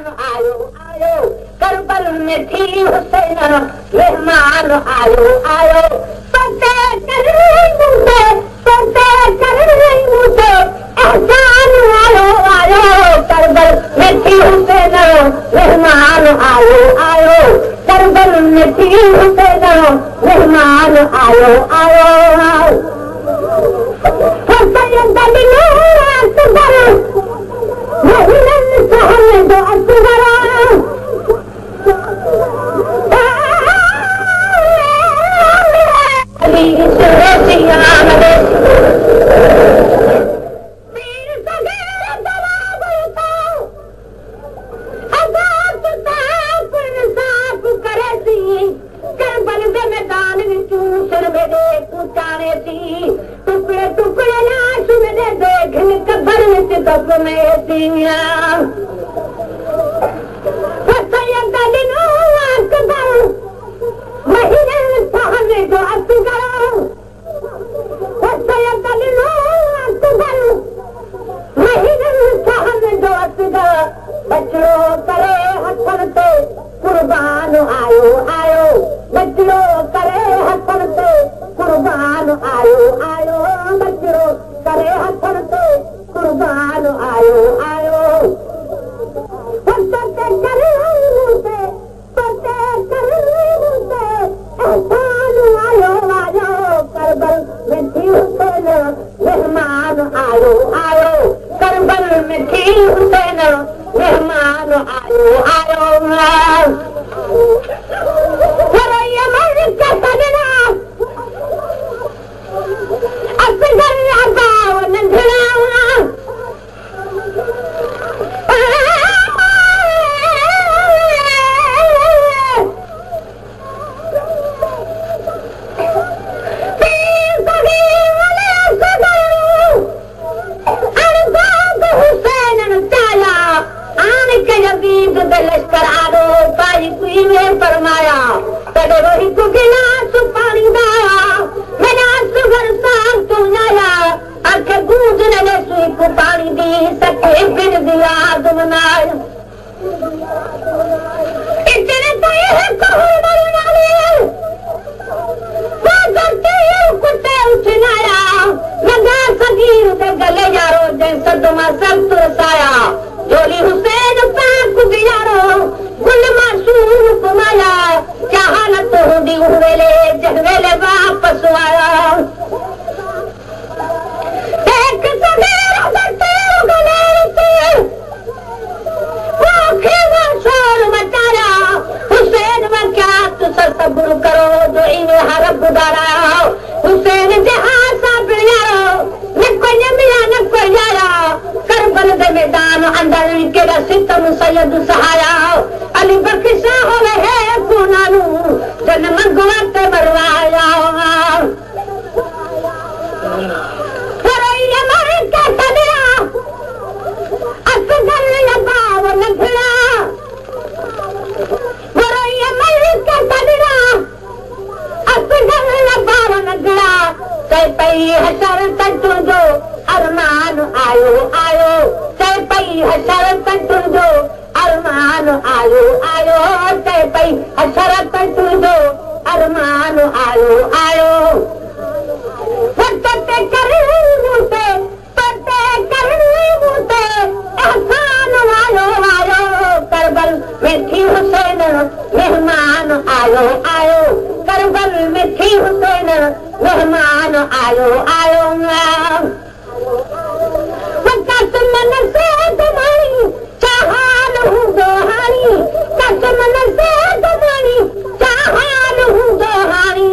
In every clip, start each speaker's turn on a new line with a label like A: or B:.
A: आयो आयो करबल में थी हुसैन मेहमान आयो आयो पते कर मुझे एहसान आयो आयो करबल में थी हुसैन मेहमान आयो आयो करबल में थी हुसैन मेहमान आयो आयो हुसैन दलिलो अकबर महिलन सहने दो अकबर अली सुरतिया मदे पीर सगेर दलाबता अजाब ताप इंसाफ करे सी करबल दे मैदान विच सिर मेरे कुचाने सी टुकड़े टुकड़े लाश मेरे देखन कब्र विच दब में सिया हुसैन दलिलो अकबर महिलन सहने दो अकबर हुसैन दलिलो अकबर महिलन सहने दो अकबर बचड़ो करे हथन ते कुर्बान आयो आयो बचड़ो करे हथन ते कुर्बान आयो आयो बचड़ो करे हथन ते कुर्बान आयो आयो पते करे मुझे एहसान आयो आयो करबल में थी हुसैन मेहमान आयो आयो करबल में थी हुसैन मेहमान आयो आयो यमन का सजना असगर अबाव नंढड़ा लश्कर आरो पाई कुई में फरमाया तड़े रोही को गिलास पानी दाया मेरा सुगर साग तो नाया आंखें गूंज ने सुई को पानी दी सके बिन दिया दुमनाया इतने तो यह कहो डरना ले वो करते कुत्ते उठनाया लगा सगीर के गले यारो जैसा दुमा सब तुरसाया जोली हुसैन पाक गुजारो गुल मासूम कुमाया क्या हालत होंगी वेले जगवेले वापस आया एक सवेरा बरते गले से वो खेवा शोर मचाया हुसैन में क्या तुसर सब्र करो जो इन्हें हरब गुजारा हुसैन जहां सा बियारो न कोई मिला न कोई यारा करबल दे मैदान अंदर केड़ा सितम सैयद सहाया अली बख्शा हो रहे कुनानू जन मंगवा ते मरवाया फरैया मर के तलिया असगर अबाव नंढड़ा फरैया मर के तलिया असगर अबाव नंढड़ा कई पई हसर तटू जो अरमान आयो आयो कई पई हसर तटू जो अरमान आयो आयो कई पई हसर तटू जो अरमान आयो आयो पते कर मुझे एहसान आयो आयो करबल में थी हुसैन मेहमान आयो आयो करबल में थी हुसैन मेहमान आयो आयो कसमन से तुम्हारी चाहाल हूँ दोहारी कसमन से तुम्हारी चाहाल हूँ दोहारी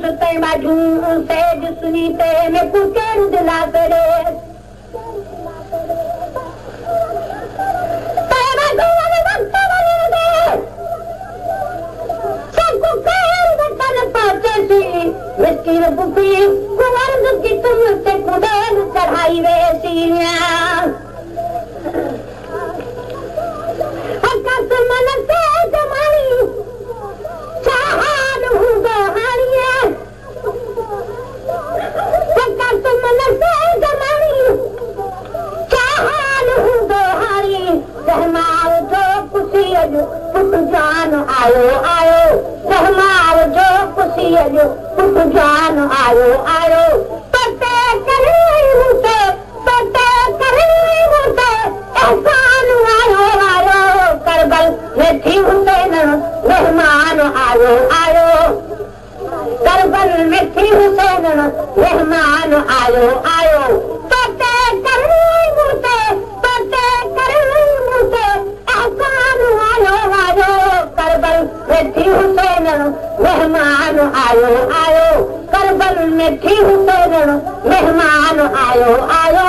A: सुते बाजू सेज सुनीते में कुकेर दिला करे मिस्टी बुकी कुंवर की तुम से कुदेल चढ़ाई वे सीनिया मन से जमानी चाहान हूँ दोहानिया मन से जमानी चाहान हूँ दोहानी रहमार जो खुशी अज पुट जान आयो आयो रहमार जो खुशी अज पुट जान आयो आयो पते करई मुते एहसान आयो आयो करबल में थी हुसैन मेहमान आयो आयो करबल में थी हुसैन मेहमान आयो आयो पते करई मुते एहसान आयो आयो करबल में थी हुसैन मेहमान आयो आयो करबल में थी हुसैन मेहमान आयो आयो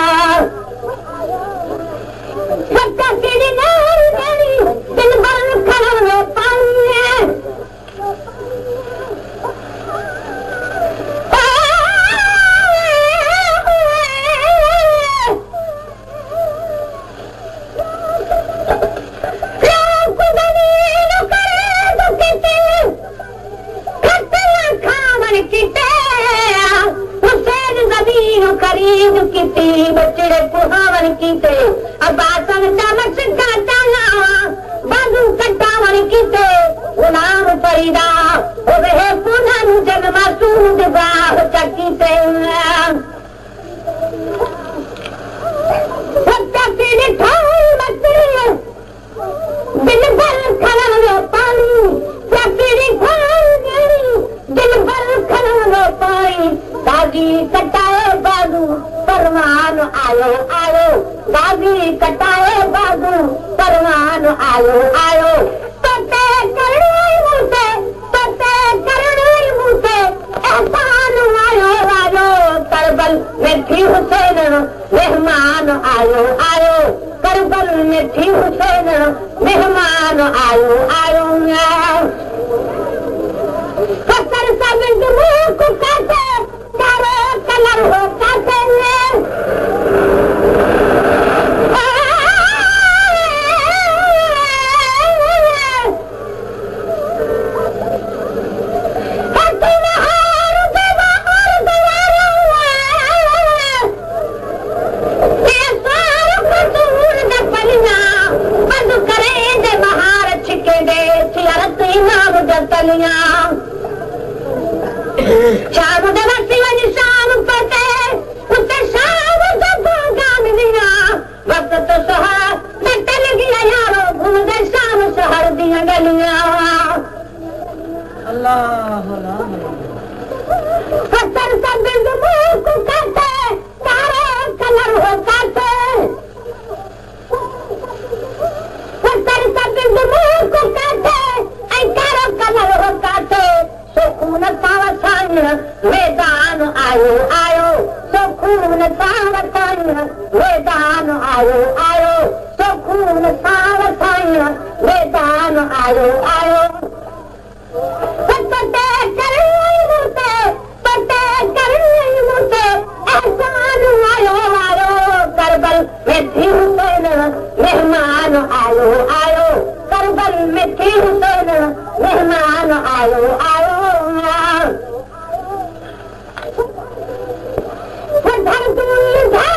A: सत्ता तेरी नारी तेरी दिन भर खड़ा में पानी है खरीद की बच्चे पुहावन की बासन चमच काटाना बाजू कटावन की गुलाम फरीदा वे पुनः जन्म सूद बाह चकी दिल भर खड़ा पानी दिल भर खड़ा पानी दादी कटाए बाजू परवान आयो आयो दादी कटाए बाजू परवान आयो आयो पते करने मुझसे एहसान आयो आयो करबल में थी हुसैन मेहमान आयो आयो करबल में थी हुसैन मेहमान आयो आयो कसर सब मुँह को काटे चारों कलर हो काटे शाम दवासी वञी शाम पते उते शाम मिलिया वक्त तो सहा टल गया यारो घूमदे शाम शहर दियां गलियां अल्लाह कसर सब मुँह को काटे सारे कलर हो काटे कसर सब मुँह को काटे ऐ कारो कलर हो काटे सुकून पावसान मैदान आयो आयो सुकून पावसान मैदान आयो आयो सुकून पावसान मैदान आयो आयो पते करई मुझसे एहसान आयो आयो करबल में थी हुसैन मेहमान आयो आयो करबल में थी हुसैन मेहमान आयो आयो धर